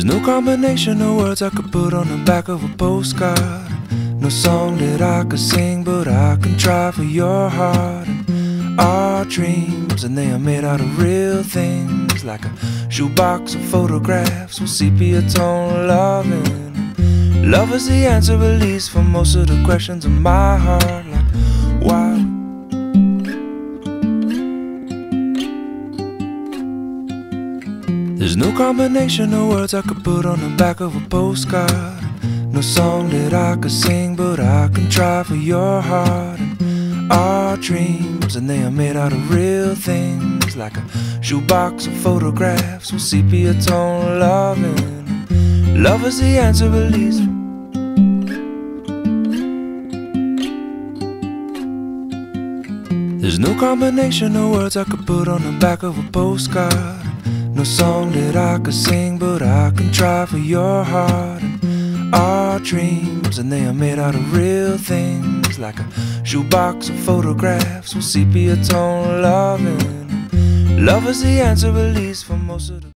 There's no combination of words I could put on the back of a postcard. No song that I could sing, but I can try for your heart. And our dreams, and they are made out of real things, like a shoebox of photographs with sepia tone loving. Love is the answer, at least for most of the questions in my heart. Like, why? There's no combination of words I could put on the back of a postcard. No song that I could sing, but I can try for your heart. And our dreams, and they are made out of real things, like a shoebox of photographs with sepia tone loving. Love is the answer, at least. There's no combination of words I could put on the back of a postcard. No song that I could sing, but I can try for your heart. And our dreams, and they are made out of real things, like a shoebox of photographs with sepia tone loving. Love is the answer, at least for most of the